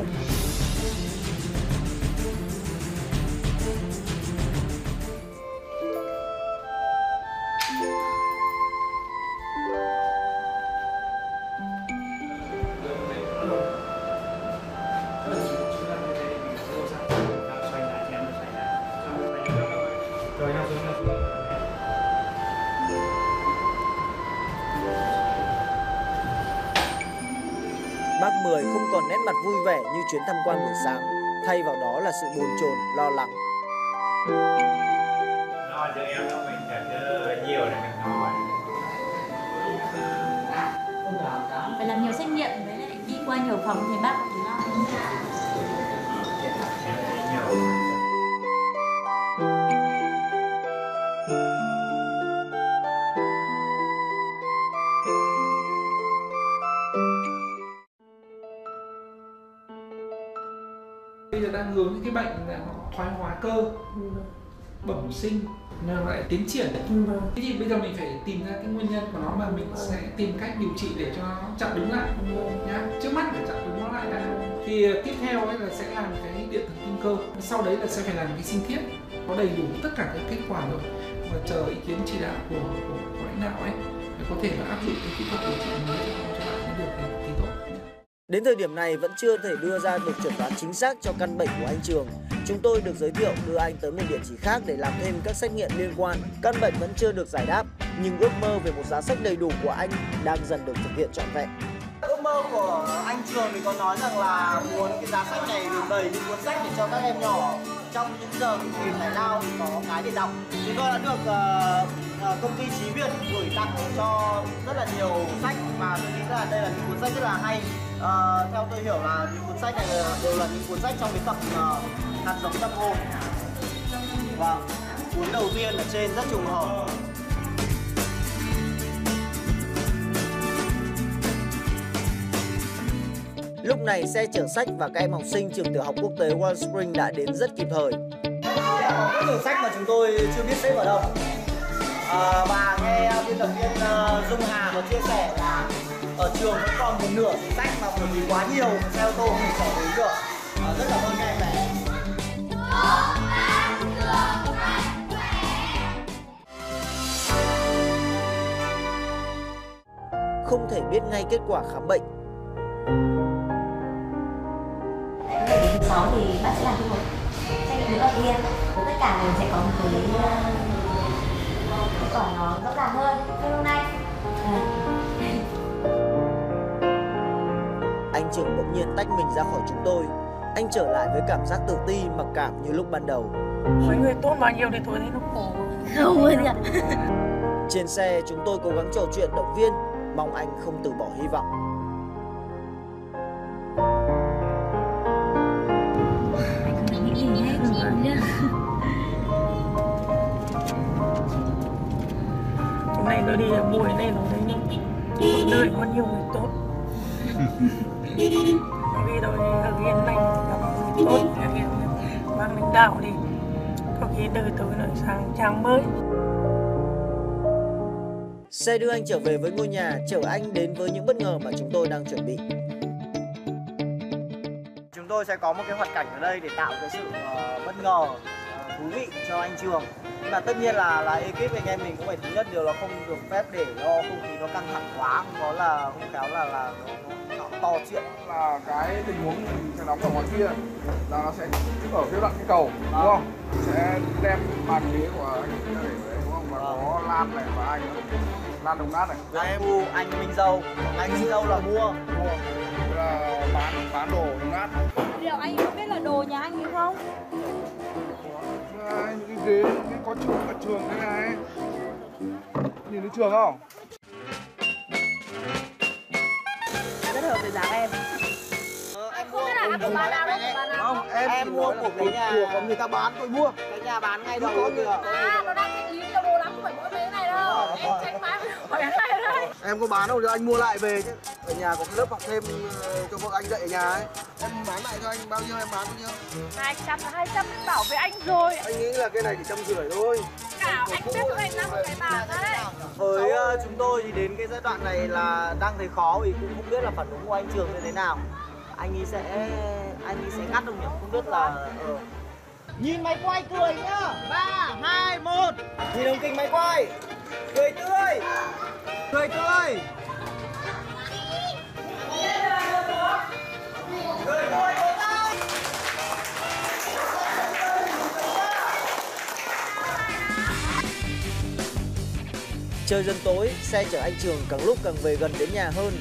Bác Mười không còn nét mặt vui vẻ như chuyến tham quan buổi sáng, thay vào đó là sự bồn chồn, lo lắng. Lo cho em đó, mình chẳng chứ nhiều này mình nói. Phải làm nhiều xét nghiệm với lại đi qua nhiều phòng thì bác thì lo. Bây giờ đang hướng những cái bệnh là thoái hóa cơ, bẩm sinh, nó lại tiến triển đấy. Thế thì bây giờ mình phải tìm ra cái nguyên nhân của nó và mình sẽ tìm cách điều trị để cho nó chặn đứng lại nhá. Trước mắt phải chặn đứng nó lại đã. Thì tiếp theo ấy là sẽ làm cái điện thần kinh cơ, sau đấy là sẽ phải làm cái sinh thiết, có đầy đủ tất cả các kết quả rồi và chờ ý kiến chỉ đạo của, của, của lãnh đạo ấy để có thể là áp dụng cái kỹ thuật điều trị mới cho bạn mới được thì tốt. Đến thời điểm này vẫn chưa thể đưa ra được chẩn đoán chính xác cho căn bệnh của anh Trường. Chúng tôi được giới thiệu đưa anh tới một địa chỉ khác để làm thêm các xét nghiệm liên quan. Căn bệnh vẫn chưa được giải đáp, nhưng ước mơ về một giá sách đầy đủ của anh đang dần được thực hiện trọn vẹn. Ước mơ của anh Trường thì có nói rằng là muốn cái giá sách này được đầy những cuốn sách để cho các em nhỏ trong những giờ nghỉ giải lao thì có cái để đọc. Chúng tôi đã được uh, uh, công ty Chí Việt gửi tặng cho rất là nhiều sách mà tôi nghĩ là đây là những cuốn sách rất là hay. Uh, theo tôi hiểu là những cuốn sách này đều là những cuốn sách trong cái tập uh, hạt giống tâm hồn. Vâng, cuốn đầu tiên ở trên rất trùng hợp. Lúc này xe chở sách và các em học sinh trường tiểu học quốc tế Wellspring đã đến rất kịp thời. Có nhiều sách mà chúng tôi chưa biết xếp vào đâu. À, và nghe biên tập viên uh, Dung Hà có chia sẻ là ở trường vẫn còn một nửa số sách mà bởi vì quá nhiều xe ô tô không chở đến được. À, rất cảm ơn các em bé. Không thể biết ngay kết quả khám bệnh. Ngày đến thứ sáu thì bạn sẽ làm thêm một xét nghiệm nữa đầu tiên. Với tất cả mình sẽ có một cái kết quả nó rõ ràng hơn như hôm nay. Anh Trường bỗng nhiên tách mình ra khỏi chúng tôi. Anh trở lại với cảm giác tự ti mặc cảm như lúc ban đầu. Mọi người tốt bao nhiêu thì tôi thấy nó khổ. Không ơi ạ. Trên xe chúng tôi cố gắng trò chuyện động viên, mong anh không từ bỏ hy vọng. Hôm nay tôi đi buổi này nó thấy một đời có nhiều người tốt. Vì tôi ở Yên này gặp người tốt, mang lãnh đạo đi. Có khi đời tôi lại sang trang mới. Xe đưa anh trở về với ngôi nhà, chở anh đến với những bất ngờ mà chúng tôi đang chuẩn bị. Chúng tôi sẽ có một cái hoạt cảnh ở đây để tạo cái sự uh, bất ngờ, uh, thú vị cho anh Trường. Nhưng mà tất nhiên là là ekip anh em mình cũng phải thứ nhất điều là không được phép để cho không khí nó căng thẳng quá, không có là không khéo là là nó, nó to chuyện. Là cái tình huống mình sẽ đóng ở ngoài kia là nó sẽ ở phía đoạn cái cầu, đúng không? Sẽ đem bàn ghế của anh để đấy, đúng không? Và có Lan này và anh Lan Đồng Nát này. Là em mua anh Minh Dâu, anh Minh Dâu là mua, mua là bán bán đồ Đồng Nát. Điều anh không biết là đồ nhà anh đúng không? Đây, những cái ghế, cái có chữ ở trường thế này. Nhìn thấy trường không? Rất hợp với dáng em. Ờ, em mua cùng với bạn nào không? Em, em mua của cái nhà của người ta bán tôi mua. Cái nhà bán ngay đầu kìa. À, nó đang thanh lý nhiều đồ lắm, không phải mỗi mấy cái này đâu. Em tránh mãi khỏi cái này đây. Em có bán đâu cho anh mua lại về chứ. Ở nhà có cái lớp học thêm cho vợ anh dạy ở nhà ấy. Em bán lại cho anh bao nhiêu em bán bao nhiêu? hai trăm là hai trăm em bảo với anh rồi. Anh nghĩ là cái này chỉ trăm rưỡi thôi. Cả anh biết tụi anh đang một cái bàn đấy. Với uh, chúng tôi thì đến cái giai đoạn này là đang thấy khó vì cũng không biết là phản ứng của anh Trường như thế nào. Anh ấy sẽ anh ấy sẽ ngắt được nhỉ? Không biết là ờ. Nhìn máy quay cười nhá. ba, hai, một. Nhìn ống kính máy quay. Cười tươi. Cười tươi. Cười tươi. Trời dần tối, xe chở anh Trường càng lúc càng về gần đến nhà hơn.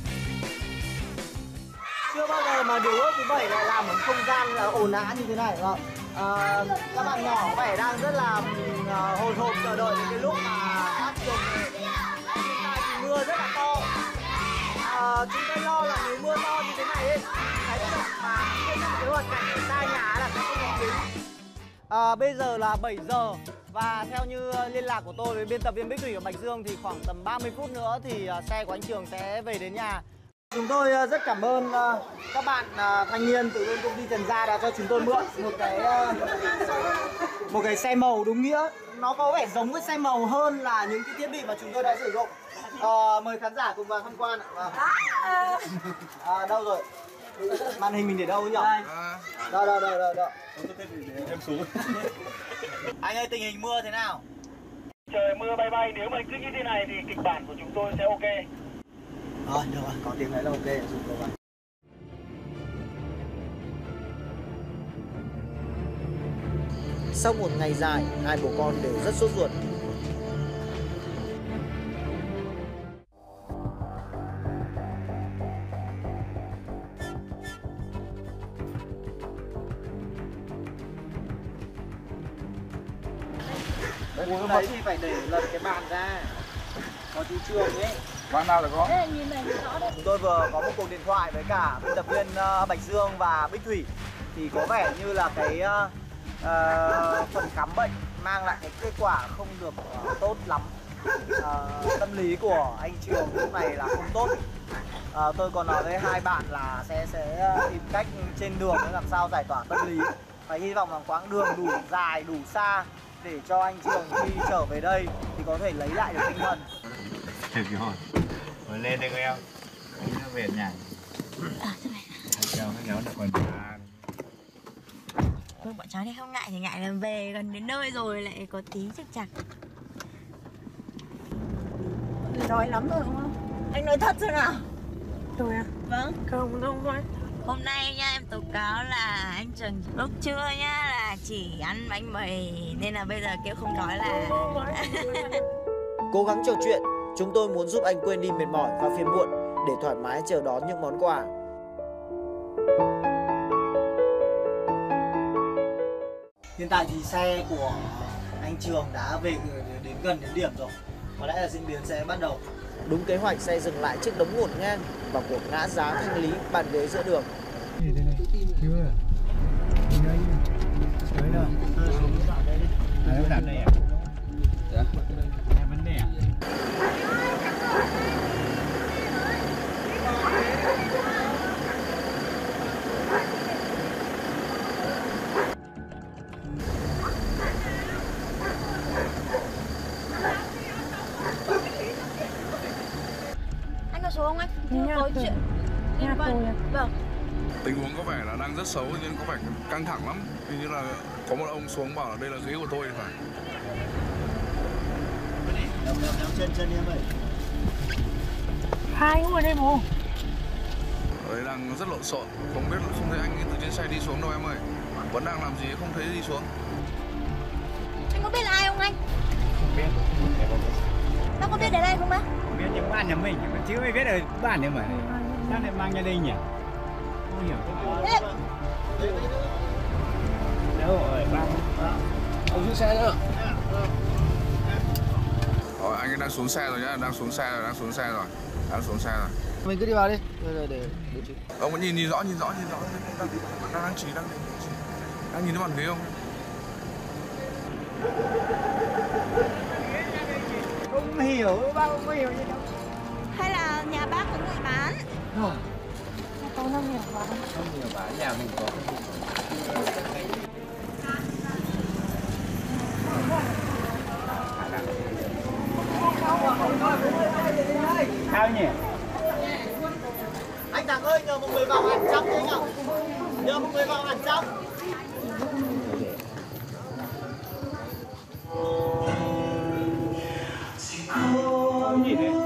Chưa bao giờ mà điều ước thứ bảy lại làm một không gian là ồn ào như thế này không? À, các bạn nhỏ có vẻ đang rất là uh, hồi hộp chờ đợi đến cái lúc mà hát Trường về. Mưa rất là to. À, chúng tôi lo là nếu mưa to như thế này ấy, cái việc mà xây dựng kế hoạch cảnh ở xa nhà là cái không hợp lý. À, bây giờ là bảy giờ và theo như liên lạc của tôi với biên tập viên Bích Thủy ở Bạch Dương thì khoảng tầm ba mươi phút nữa thì xe của anh Trường sẽ về đến nhà. Chúng tôi rất cảm ơn các bạn thanh niên từ bên công ty Trần Gia đã cho chúng tôi mượn một cái một cái xe màu đúng nghĩa. Nó có vẻ giống với xe màu hơn là những cái thiết bị mà chúng tôi đã sử dụng. À, mời khán giả cùng vào tham quan ạ. À, đâu rồi? Màn hình mình để đâu nhỉ? Đâu đâu đâu đâu đâu. Em xuống. Anh ơi, tình hình mưa thế nào? Trời mưa bay bay, nếu mà cứ như thế này thì kịch bản của chúng tôi sẽ ok. Rồi, được rồi, có tiếng đấy là ok, dùng được rồi. Sau một ngày dài, hai bố con đều rất sốt ruột. Uống đấy thì phải để lật cái bàn ra. Có chú Trường ấy. Bàn nào là có? Chúng tôi vừa có một cuộc điện thoại với cả biên tập viên uh, Bạch Dương và Bích Thủy. Thì có vẻ như là cái uh, uh, phần khám bệnh mang lại cái kết quả không được uh, tốt lắm. Uh, tâm lý của anh Trường lúc này là không tốt. Uh, tôi còn nói với hai bạn là sẽ sẽ tìm cách trên đường để làm sao giải tỏa tâm lý. Và hy vọng rằng quãng đường đủ dài, đủ xa để cho anh Trường khi trở về đây thì có thể lấy lại được tinh thần. Được rồi, rồi lên đây em, nó về nhà. À, thế này. Cháu nó được còn già. Vâng, bọn cháu thì không ngại thì ngại là về gần đến nơi rồi lại có tí trục trặc. Đói lắm rồi đúng không? Anh nói thật thôi nào. Rồi à? Vâng. Không, không phải. Hôm nay nha, em tố cáo là anh Trường lúc trưa nhá là chỉ ăn bánh mì nên là bây giờ kêu không đói là... Cố gắng trò chuyện, chúng tôi muốn giúp anh quên đi mệt mỏi và phiền muộn để thoải mái chờ đón những món quà. Hiện tại thì xe của anh Trường đã về đến gần đến điểm rồi. Có lẽ là diễn biến sẽ bắt đầu. Đúng kế hoạch, xe dừng lại trước đống ngổn ngang và cuộc ngã giá thanh lý bàn ghế giữa đường. Đây này, chưa? Đây, tới rồi. À, nó đặt đây à? Dạ. Em vấn đề à? Anh có số không anh? Chưa có chuyện liên quan. Vâng. Tình huống có vẻ là đang rất xấu nhưng có vẻ căng thẳng lắm. Hình như là có một ông xuống bảo là đây là ghế của tôi thì phải. Đeo, đeo, đeo chân chân em ơi. Hai người đây bố. Ở đây đang rất lộn xộn, không biết không thấy anh từ trên xe đi xuống đâu em ơi. Vẫn đang làm gì không thấy đi xuống. Anh có biết là ai không anh? Không biết. Bác có biết đến đây không bác? Không biết những bạn nhà mình chứ mới biết ở bạn này mà sao lại mang gia đình nhỉ? Không hiểu. Đâu rồi bác? Ông xuống xe nữa. Rồi anh ấy đang xuống xe rồi nhá, đang xuống xe rồi, đang xuống xe rồi, đang xuống xe rồi. Mình cứ đi vào đi, để để để chị. Ông có nhìn nhìn rõ, nhìn rõ, nhìn rõ, đang đang đang chỉ đang đang nhìn thấy bàn ghế không? Không hiểu, bác không hiểu gì đâu. Hay là nhà bác có người bán? Không. Tôi không hiểu bán. Không hiểu bán, nhà mình có không hiểu. Sao nhỉ? Anh Thắng ơi, nhờ một người vào hẳn trong đấy nào. Nhờ một người vào hẳn trong. Gì thế?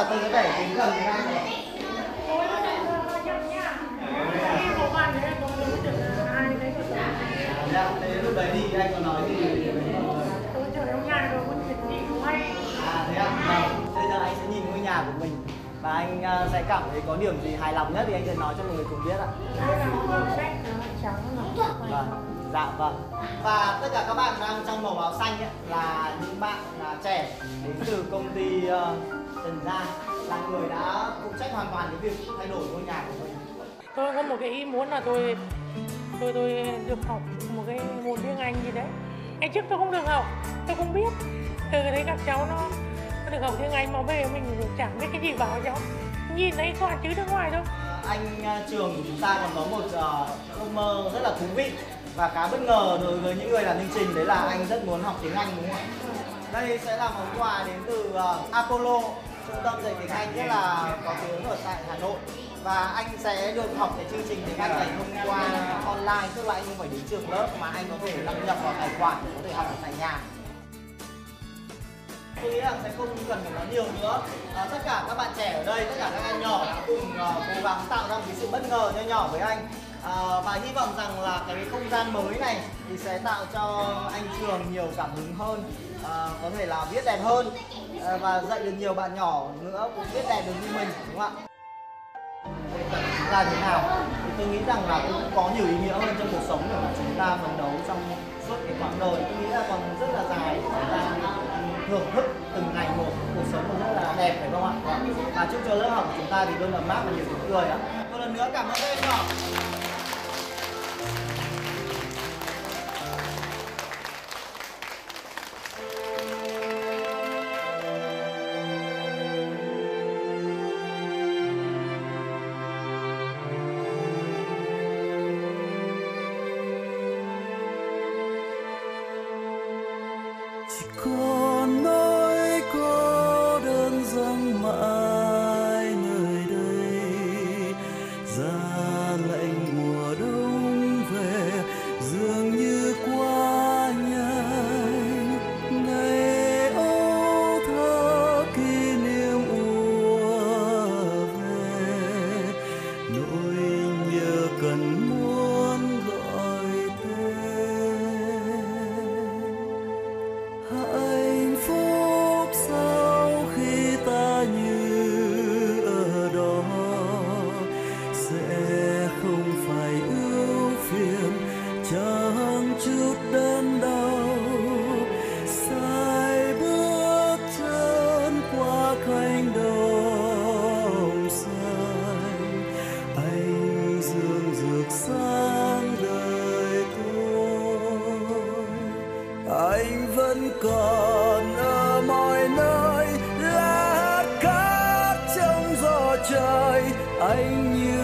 tôi sẽ phải đến gần với anh này. Dạ, thế lúc đấy thì anh có nói gì về tôi chờ trong nhà rồi muốn chuyển đi đúng hay. À thế à? Vâng. Bây giờ anh sẽ nhìn ngôi nhà của mình và anh uh, sẽ cảm thấy có điểm gì hài lòng nhất thì anh sẽ nói cho mọi người cùng biết ạ. Đây là màu xanh trắng là Vâng. Dạ vâng. Và tất cả các bạn đang trong màu áo xanh ấy, là những bạn là trẻ đến từ công ty uh, Trần Gia, là người đã phụ trách hoàn toàn cái việc thay đổi ngôi nhà của mình. Tôi có một cái ý muốn là tôi tôi tôi được học một cái môn tiếng Anh gì đấy. Ngày trước tôi không được học, tôi không biết. Từ thấy các cháu nó, nó được học tiếng Anh mà về mình chẳng biết cái gì bảo cháu. Nhìn thấy toàn chữ nước ngoài thôi. Anh uh, trường của chúng ta còn có một uh, ước mơ rất là thú vị và khá bất ngờ đối với những người làm chương trình, đấy là anh rất muốn học tiếng Anh, đúng không ạ? Đây sẽ là món quà đến từ uh, Apollo, trung tâm dạy tiếng Anh rất là có tiếng ở tại Hà Nội. Và anh sẽ được học cái chương trình tiếng Anh này thông qua online, tức là anh không phải đến trường lớp mà anh có thể đăng nhập vào tài khoản để có thể học ở tại nhà. Tôi nghĩ là sẽ không cần phải nói nhiều nữa. À, tất cả các bạn trẻ ở đây, tất cả các em nhỏ đã cùng uh, cố gắng tạo ra một cái sự bất ngờ nho nhỏ với anh. À, và hy vọng rằng là cái không gian mới này thì sẽ tạo cho anh Trường nhiều cảm hứng hơn, à, có thể là viết đẹp hơn, à, và dạy được nhiều bạn nhỏ nữa cũng viết đẹp được như mình, đúng không ạ? Là thế nào thì tôi nghĩ rằng là cũng có nhiều ý nghĩa hơn trong cuộc sống để mà chúng ta phấn đấu trong suốt cái quãng đời. Tôi nghĩ là còn rất là dài để chúng ta thưởng thức từng ngày một, cuộc sống còn rất là đẹp, phải không ạ? Và chúc cho lớp học của chúng ta thì luôn ấm áp và nhiều tiếng cười ạ. Một lần nữa cảm ơn các em nhỏ. Còn nỗi cô đơn dâng mãi nơi đây, giá lạnh mùa đông về dường như quá nhanh. Ngày âu thơ kỷ niệm ùa về, nỗi nhớ cần muốn gọi tên. Hạnh phúc sau khi ta như ở đó sẽ không phải ưu phiền, chẳng chút đớn đau. Sai bước chân qua cánh đồng xanh, anh dương rực sáng đời tôi. Anh vẫn còn ở mọi nơi, lá cát trong gió trời. Anh như